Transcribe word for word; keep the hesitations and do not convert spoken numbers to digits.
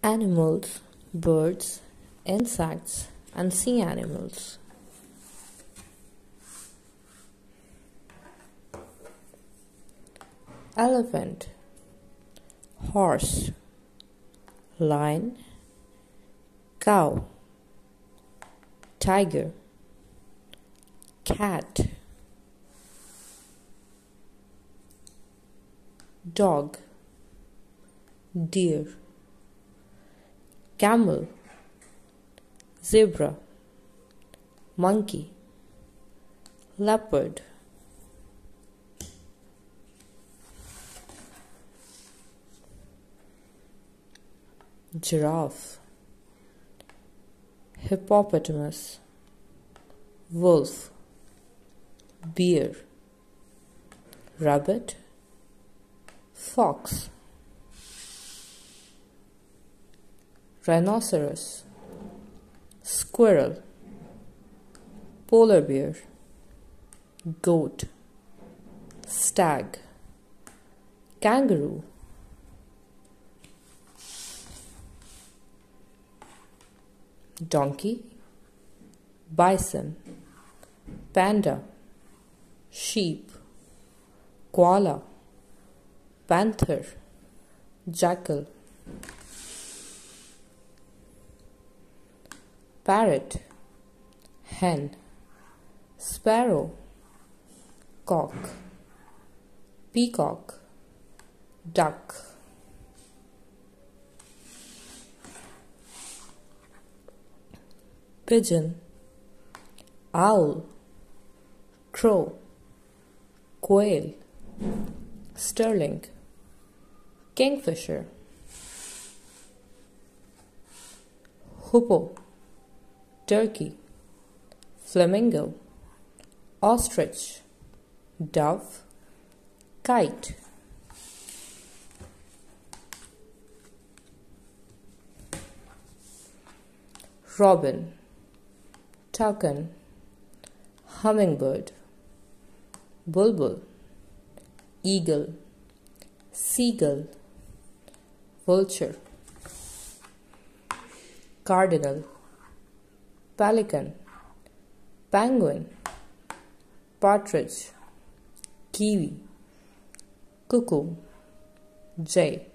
Animals, birds, insects, and sea animals. Elephant, horse, lion, cow, tiger, cat, dog, deer, camel, zebra, monkey, leopard, giraffe, hippopotamus, wolf, bear, rabbit, fox, rhinoceros, squirrel, polar bear, goat, stag, kangaroo, donkey, bison, panda, sheep, koala, panther, jackal, parrot, hen, sparrow, cock, peacock, duck, pigeon, owl, crow, quail, sterling, kingfisher, hoopoe, turkey, flamingo, ostrich, dove, kite, robin, toucan, hummingbird, bulbul, eagle, seagull, vulture, cardinal, pelican, penguin, partridge, kiwi, cuckoo, jay.